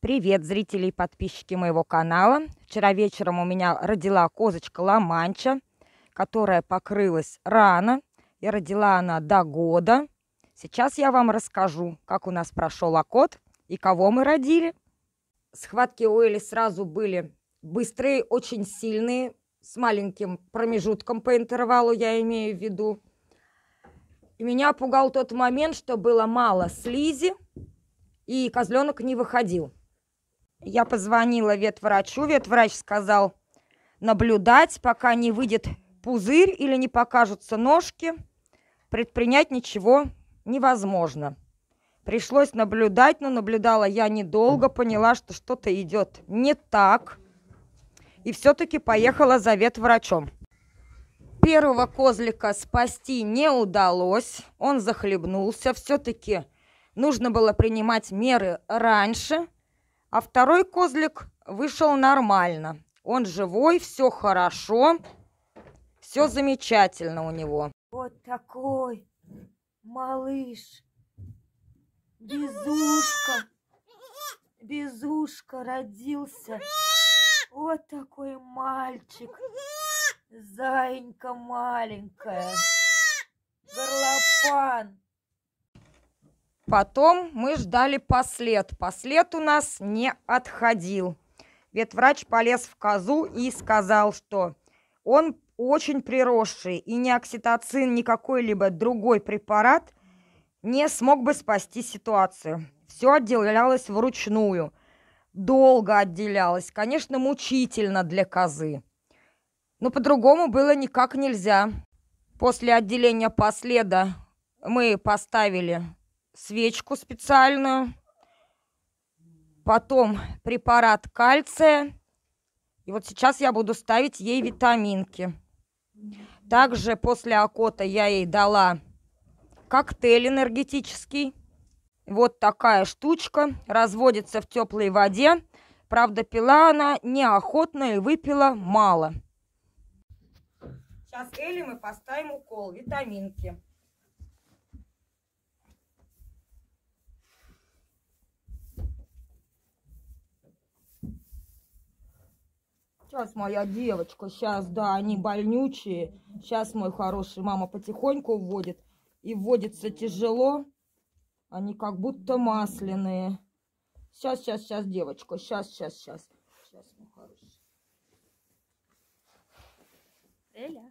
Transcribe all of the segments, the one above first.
Привет, зрители и подписчики моего канала. Вчера вечером у меня родила козочка Ла-Манча, которая покрылась рано, и родила она до года. Сейчас я вам расскажу, как у нас прошел окот и кого мы родили. Схватки у Эли сразу были быстрые, очень сильные, с маленьким промежутком по интервалу, я имею в виду. И меня пугал тот момент, что было мало слизи, и козленок не выходил. Я позвонила ветврачу, ветврач сказал наблюдать, пока не выйдет пузырь или не покажутся ножки, предпринять ничего невозможно. Пришлось наблюдать, но наблюдала я недолго, поняла, что что-то идет не так, и все-таки поехала за ветврачом. Первого козлика спасти не удалось, он захлебнулся, все-таки нужно было принимать меры раньше. А второй козлик вышел нормально. Он живой, все хорошо, все замечательно у него. Вот такой малыш, Безушка родился. Вот такой мальчик, заинька маленькая, горлопан. Потом мы ждали послед. Послед у нас не отходил. Ветврач полез в козу и сказал, что он очень приросший, и ни окситоцин, ни какой-либо другой препарат не смог бы спасти ситуацию. Все отделялось вручную. Долго отделялось. Конечно, мучительно для козы. Но по-другому было никак нельзя. После отделения последа мы поставили свечку специальную, потом препарат кальция, и вот сейчас я буду ставить ей витаминки. Также после окота я ей дала коктейль энергетический. Вот такая штучка, разводится в теплой воде. Правда, пила она неохотно и выпила мало. Сейчас Элли мы поставим укол, витаминки. Сейчас, моя девочка, сейчас, да, они больнючие. Сейчас, мой хороший, мама потихоньку вводит. И вводится тяжело. Они как будто масляные. Сейчас, девочка, сейчас. Сейчас, мой хороший. Эля.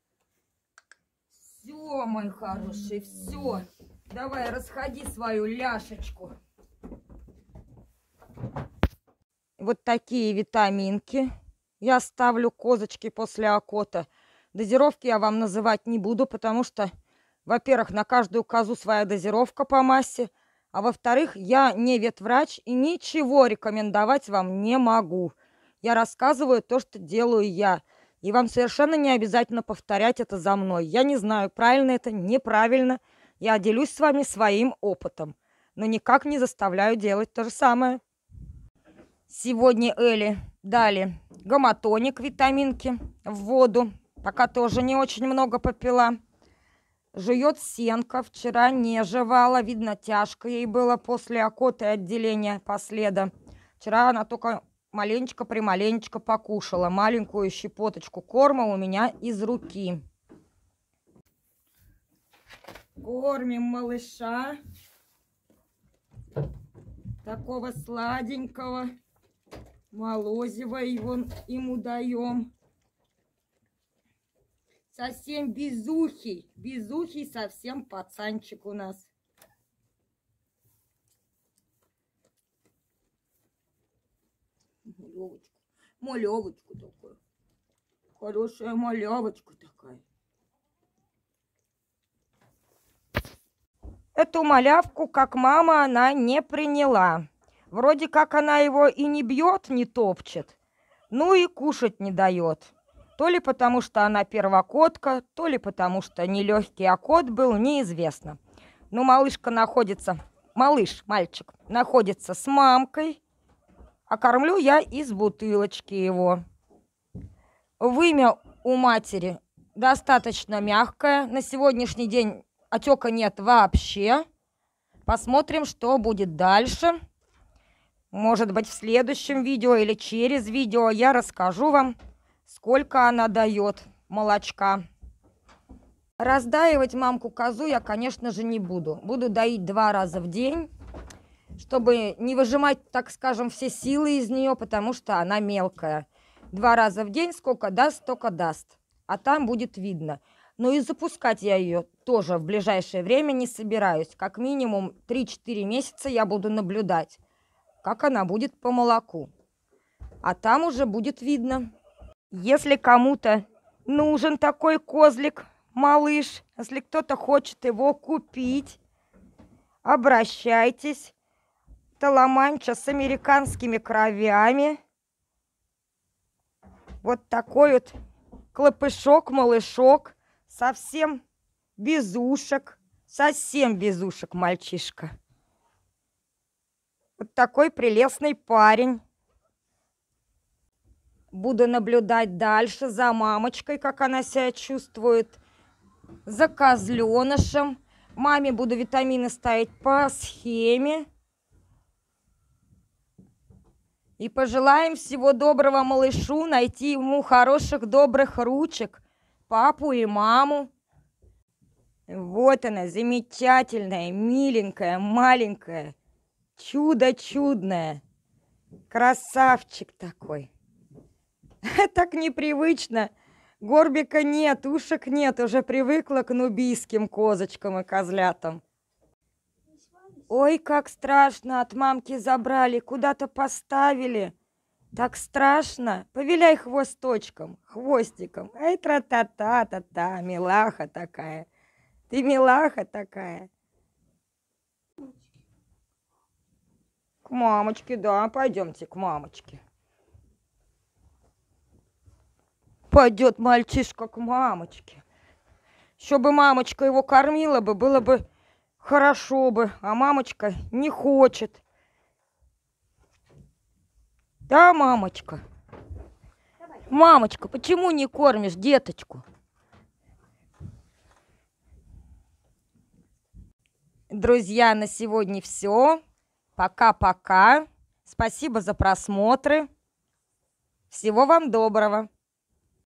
Все, мой хороший, все. Давай, расходи свою ляшечку. Вот такие витаминки я ставлю козочке после окота. Дозировки я вам называть не буду, потому что, во-первых, на каждую козу своя дозировка по массе, а во-вторых, я не ветврач и ничего рекомендовать вам не могу. Я рассказываю то, что делаю я, и вам совершенно не обязательно повторять это за мной. Я не знаю, правильно это, неправильно. Я делюсь с вами своим опытом, но никак не заставляю делать то же самое. Сегодня Элли дали гоматоник, витаминки в воду, пока тоже не очень много попила. Жует сенка, вчера не жевала, видно, тяжко ей было после окота и отделения последа. Вчера она только маленечко-прималенечко покушала, маленькую щепоточку корма у меня из руки. Кормим малыша, такого сладенького. Молозиво ему даем. Совсем безухий совсем пацанчик у нас. Малявочка такая. Хорошая малявочка такая. Эту малявку, как мама, она не приняла. Вроде как она его и не бьет, не топчет, ну и кушать не дает. То ли потому, что она первокотка, то ли потому, что нелегкий окот был, неизвестно. Но мальчик находится с мамкой, а кормлю я из бутылочки его. Вымя у матери достаточно мягкое. На сегодняшний день отека нет вообще. Посмотрим, что будет дальше. Может быть, в следующем видео или через видео я расскажу вам, сколько она дает молочка. Раздаивать мамку-козу я, конечно же, не буду. Буду доить 2 раза в день, чтобы не выжимать, так скажем, все силы из нее, потому что она мелкая. 2 раза в день сколько даст, столько даст. А там будет видно. Но и запускать я ее тоже в ближайшее время не собираюсь. Как минимум 3-4 месяца я буду наблюдать, как она будет по молоку. А там уже будет видно. Если кому-то нужен такой козлик, малыш, если кто-то хочет его купить, обращайтесь. Это ламанча с американскими кровями. Вот такой вот клопышок, малышок, совсем без ушек мальчишка. Вот такой прелестный парень. Буду наблюдать дальше за мамочкой, как она себя чувствует, за козленышем. Маме буду витамины ставить по схеме. И пожелаем всего доброго малышу, найти ему хороших, добрых ручек, папу и маму. Вот она, замечательная, миленькая, маленькая, чудо чудное. Красавчик такой. Так непривычно. Горбика нет, ушек нет, уже привыкла к нубийским козочкам и козлятам. Ой, как страшно, от мамки забрали, куда-то поставили. Так страшно. Повиляй хвосточком, хвостиком. Ай, тра-та-та-та-та, милаха такая. Ты милаха такая. К мамочке, да, пойдемте к мамочке. Пойдет мальчишка к мамочке. Еще бы мамочка его кормила бы, было бы хорошо бы, а мамочка не хочет. Да, мамочка? Мамочка, почему не кормишь деточку? Друзья, на сегодня все. Пока-пока. Спасибо за просмотры. Всего вам доброго.